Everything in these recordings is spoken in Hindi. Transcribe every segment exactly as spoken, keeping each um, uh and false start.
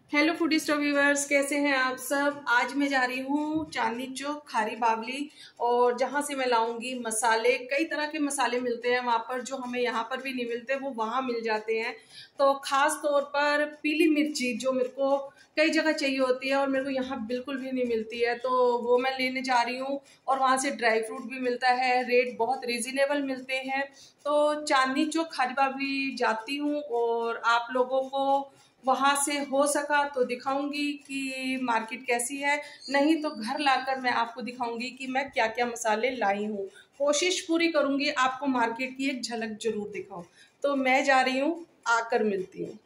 हेलो फूडी स्टॉप व्यूअर्स, कैसे हैं आप सब। आज मैं जा रही हूँ चांदनी चौक खारी बावली, और जहाँ से मैं लाऊंगी मसाले। कई तरह के मसाले मिलते हैं वहाँ पर, जो हमें यहाँ पर भी नहीं मिलते वो वहाँ मिल जाते हैं। तो खास तौर पर पीली मिर्ची जो मेरे को कई जगह चाहिए होती है और मेरे को यहाँ बिल्कुल भी नहीं मिलती है, तो वो मैं लेने जा रही हूँ। और वहाँ से ड्राई फ्रूट भी मिलता है, रेट बहुत रीजनेबल मिलते हैं। तो चांदनी चौक खारी बावली जाती हूँ और आप लोगों को वहां से हो सका तो दिखाऊंगी कि मार्केट कैसी है, नहीं तो घर लाकर मैं आपको दिखाऊंगी कि मैं क्या क्या मसाले लाई हूँ। कोशिश पूरी करूंगी आपको मार्केट की एक झलक जरूर दिखाऊं। तो मैं जा रही हूँ, आकर मिलती हूँ।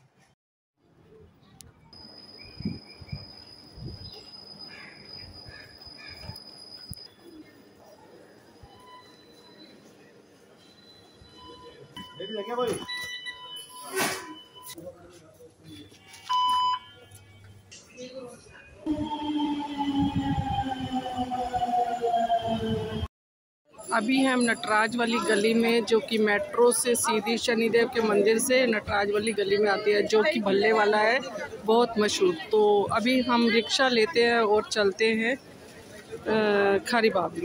अभी हम नटराज वाली गली में, जो कि मेट्रो से सीधी शनिदेव के मंदिर से नटराज वाली गली में आती है, जो कि भल्ले वाला है, बहुत मशहूर। तो अभी हम रिक्शा लेते हैं और चलते हैं खारी बावली।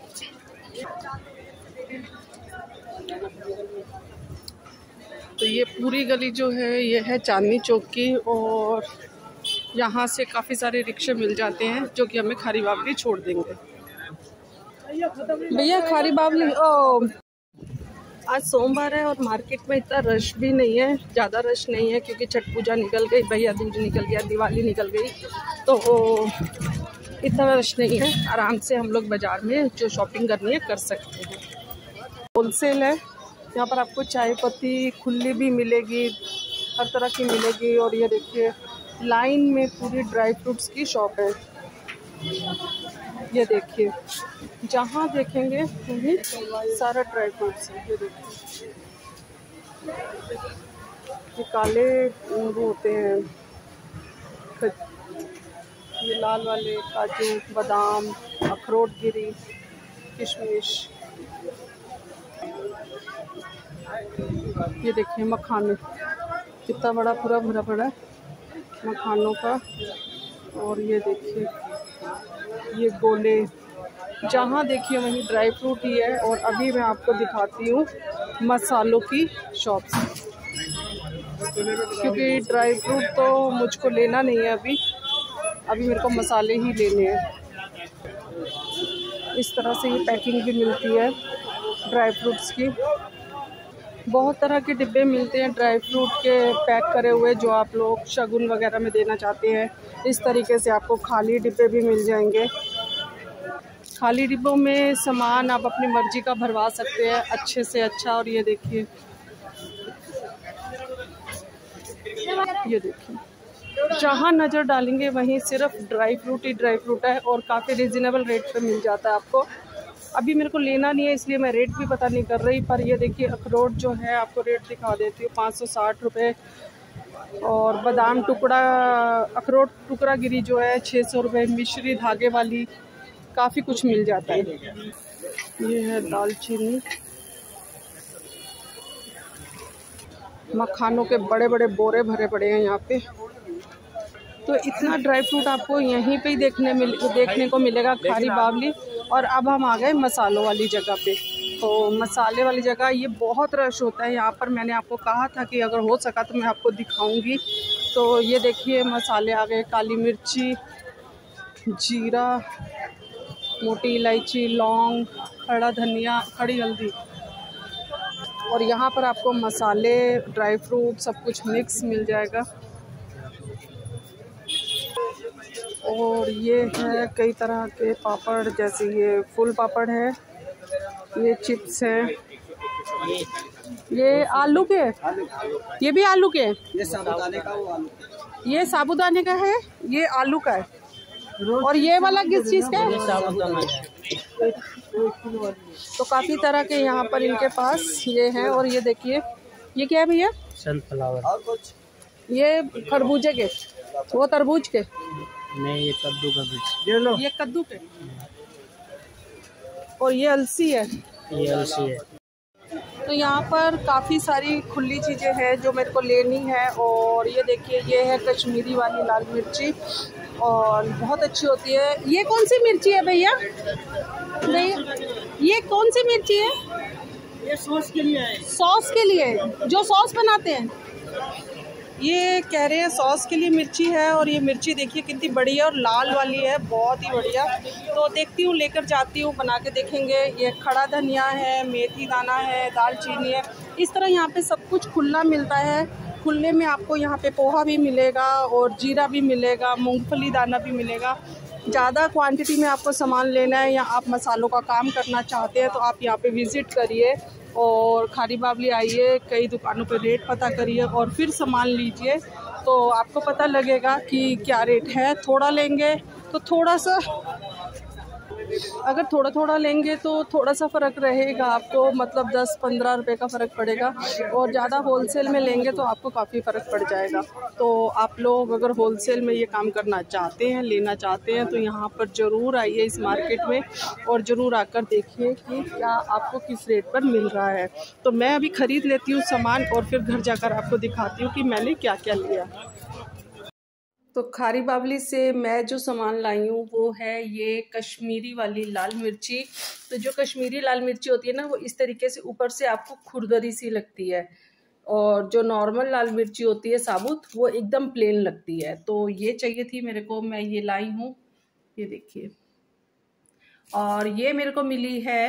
तो ये पूरी गली जो है ये है चांदनी चौक की, और यहाँ से काफ़ी सारे रिक्शे मिल जाते हैं जो कि हमें खारी बावली छोड़ देंगे। भैया खारी बावली, ओ आज सोमवार है और मार्केट में इतना रश भी नहीं है, ज़्यादा रश नहीं है, क्योंकि छठ पूजा निकल गई, भैया दूज निकल गया, दिवाली निकल गई, तो इतना रश नहीं है। आराम से हम लोग बाज़ार में जो शॉपिंग करनी है कर सकते हैं। होलसेल है यहाँ पर, आपको चाय पत्ती खुली भी मिलेगी, हर तरह की मिलेगी। और ये देखिए लाइन में पूरी ड्राई फ्रूट्स की शॉप है। ये देखिए जहाँ देखेंगे वहीं सारा ड्राई फ्रूट्स है। ये देखिए ये काले वो होते हैं, ये लाल वाले काजू, बादाम, अखरोट गिरी, किशमिश। ये देखिए मखाने, कितना बड़ा पूरा भरा पड़ा है मखानों का। और ये देखिए ये गोले, जहाँ देखिए वहीं ड्राई फ्रूट ही है। और अभी मैं आपको दिखाती हूँ मसालों की शॉप्स, क्योंकि ड्राई फ्रूट तो मुझको लेना नहीं है अभी अभी मेरे को मसाले ही लेने हैं। इस तरह से ये पैकिंग भी मिलती है ड्राई फ्रूट्स की। बहुत तरह के डिब्बे मिलते हैं ड्राई फ्रूट के पैक करे हुए, जो आप लोग शगुन वगैरह में देना चाहते हैं। इस तरीके से आपको खाली डिब्बे भी मिल जाएंगे। खाली डिब्बों में सामान आप अपनी मर्जी का भरवा सकते हैं, अच्छे से अच्छा। और ये देखिए ये देखिए जहाँ नज़र डालेंगे वहीं सिर्फ ड्राई फ्रूट ही ड्राई फ्रूट है, और काफ़ी रिजनेबल रेट पे मिल जाता है आपको। अभी मेरे को लेना नहीं है इसलिए मैं रेट भी पता नहीं कर रही, पर ये देखिए अखरोट जो है आपको रेट दिखा देती हूँ, पाँच सौ साठ रुपये। और बादाम टुकड़ा, अखरोट टुकड़ा गिरी जो है छः सौ रुपये। मिश्री धागे वाली, काफ़ी कुछ मिल जाता है। ये है दालचीनी, मखानों के बड़े बड़े बोरे भरे पड़े हैं यहाँ पे। तो इतना ड्राई फ्रूट आपको यहीं पे ही देखने मिल देखने को मिलेगा खारी बावली। और अब हम आ गए मसालों वाली जगह पे। तो मसाले वाली जगह ये बहुत रश होता है यहाँ पर। मैंने आपको कहा था कि अगर हो सका तो मैं आपको दिखाऊंगी। तो ये देखिए मसाले आ गए, काली मिर्ची, जीरा, मोटी इलायची, लौंग, खड़ा धनिया, खड़ी हल्दी। और यहाँ पर आपको मसाले, ड्राई फ्रूट सब कुछ मिक्स मिल जाएगा। और ये है कई तरह के पापड़, जैसे ये फुल पापड़ है, ये चिप्स है, ये आलू के, ये भी आलू के, ये साबुदाने का, वो आलू, ये साबुदाने का है, ये आलू का है। और ये वाला किस चीज़ का है? तो काफ़ी तरह के यहाँ पर इनके पास ये हैं। और ये देखिए ये क्या है भैया? सनफ्लावर। ये खरबूजे के, वो तरबूज के नहीं, ये कद्दू का बीज, ये लो, ये कद्दू के। और ये अलसी है, ये अलसी है। तो यहाँ पर काफ़ी सारी खुली चीज़ें हैं जो मेरे को लेनी है। और ये देखिए, ये है कश्मीरी वाली लाल मिर्ची और बहुत अच्छी होती है। ये कौन सी मिर्ची है भैया? भैया ये कौन सी मिर्ची है? ये सॉस के लिए है। सॉस के लिए, जो सॉस बनाते हैं। ये कह रहे हैं सॉस के लिए मिर्ची है। और ये मिर्ची देखिए कितनी बड़ी है और लाल वाली है, बहुत ही बढ़िया। तो देखती हूँ, लेकर जाती हूँ, बना के देखेंगे। ये खड़ा धनिया है, मेथी दाना है, दालचीनी है। इस तरह यहाँ पे सब कुछ खुला मिलता है। खुले में आपको यहाँ पे पोहा भी मिलेगा और जीरा भी मिलेगा, मूंगफली दाना भी मिलेगा। ज़्यादा क्वांटिटी में आपको सामान लेना है या आप मसालों का काम करना चाहते हैं तो आप यहाँ पे विज़िट करिए और खारी बावली आइए, कई दुकानों पे रेट पता करिए और फिर सामान लीजिए। तो आपको पता लगेगा कि क्या रेट है। थोड़ा लेंगे तो थोड़ा सा, अगर थोड़ा थोड़ा लेंगे तो थोड़ा सा फ़र्क रहेगा आपको, मतलब दस पंद्रह रुपए का फ़र्क पड़ेगा। और ज़्यादा होलसेल में लेंगे तो आपको काफ़ी फ़र्क पड़ जाएगा। तो आप लोग अगर होलसेल में ये काम करना चाहते हैं, लेना चाहते हैं, तो यहाँ पर ज़रूर आइए इस मार्केट में और ज़रूर आकर देखिए कि क्या आपको किस रेट पर मिल रहा है। तो मैं अभी ख़रीद लेती हूँ सामान और फिर घर जाकर आपको दिखाती हूँ कि मैंने क्या क्या लिया। तो खारी बावली से मैं जो सामान लाई हूँ वो है ये कश्मीरी वाली लाल मिर्ची। तो जो कश्मीरी लाल मिर्ची होती है ना, वो इस तरीके से ऊपर से आपको खुरदरी सी लगती है और जो नॉर्मल लाल मिर्ची होती है साबुत, वो एकदम प्लेन लगती है। तो ये चाहिए थी मेरे को, मैं ये लाई हूँ, ये देखिए। और ये मेरे को मिली है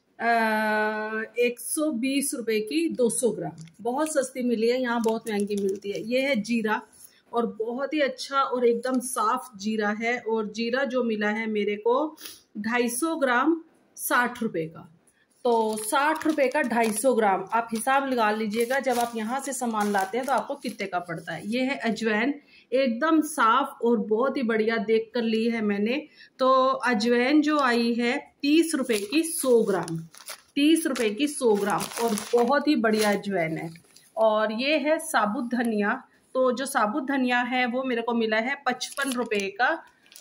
एक सौ बीस रुपये की दो सौ ग्राम, बहुत सस्ती मिली है, यहाँ बहुत महंगी मिलती है। ये है जीरा और बहुत ही अच्छा और एकदम साफ जीरा है। और जीरा जो मिला है मेरे को ढाई सौ ग्राम साठ रुपए का। तो साठ रुपए का ढाई सौ ग्राम, आप हिसाब लगा लीजिएगा जब आप यहाँ से सामान लाते हैं तो आपको कितने का पड़ता है। ये है अजवैन, एकदम साफ और बहुत ही बढ़िया देख कर ली है मैंने। तो अजवैन जो आई है तीस रुपए की सौ ग्राम, तीस रुपए की सौ ग्राम और बहुत ही बढ़िया अजवैन है। और ये है साबुत धनिया। तो जो साबुत धनिया है वो मेरे को मिला है पचपन रुपये का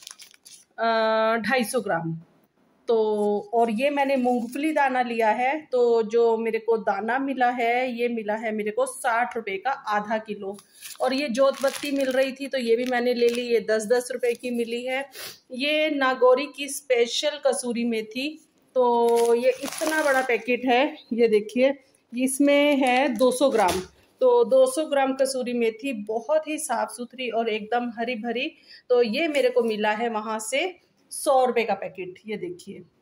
ढाई सौ ग्राम। तो और ये मैंने मूंगफली दाना लिया है। तो जो मेरे को दाना मिला है ये मिला है मेरे को साठ रुपये का आधा किलो। और ये जोत बत्ती मिल रही थी तो ये भी मैंने ले ली, ये दस दस रुपये की मिली है। ये नागौरी की स्पेशल कसूरी मेथी, तो ये इतना बड़ा पैकेट है, ये देखिए, इसमें है दो सौ ग्राम। तो दो सौ ग्राम कसूरी मेथी बहुत ही साफ सुथरी और एकदम हरी भरी। तो ये मेरे को मिला है वहाँ से सौ रुपये का पैकेट, ये देखिए।